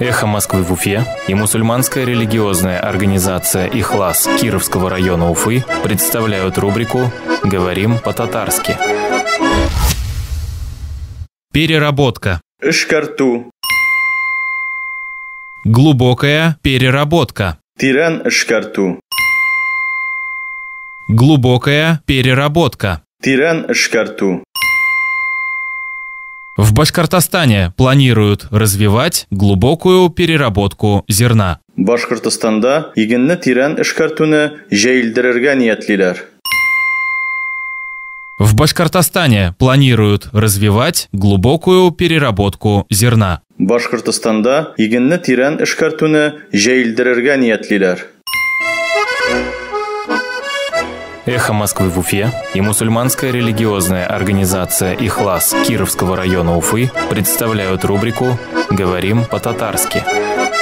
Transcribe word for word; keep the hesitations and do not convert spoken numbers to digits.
«Эхо Москвы» в Уфе и мусульманская религиозная организация «Ихлас» Кировского района Уфы представляют рубрику «Говорим по-татарски». Переработка. Эшкарту. Глубокая переработка. Тиран эшкарту. Глубокая переработка. Тиран эшкарту. В Башкортостане планируют развивать глубокую переработку зерна. Башкортостанда егенне тиран эшкартуны җәелдерергә ниятлиләр. В Башкортостане планируют развивать глубокую переработку зерна. Башкортостанда егенне тиран эшкартуны җәелдерергә ниятлиләр. «Эхо Москвы» в Уфе и мусульманская религиозная организация «Ихлас» Кировского района Уфы представляют рубрику «Говорим по-татарски».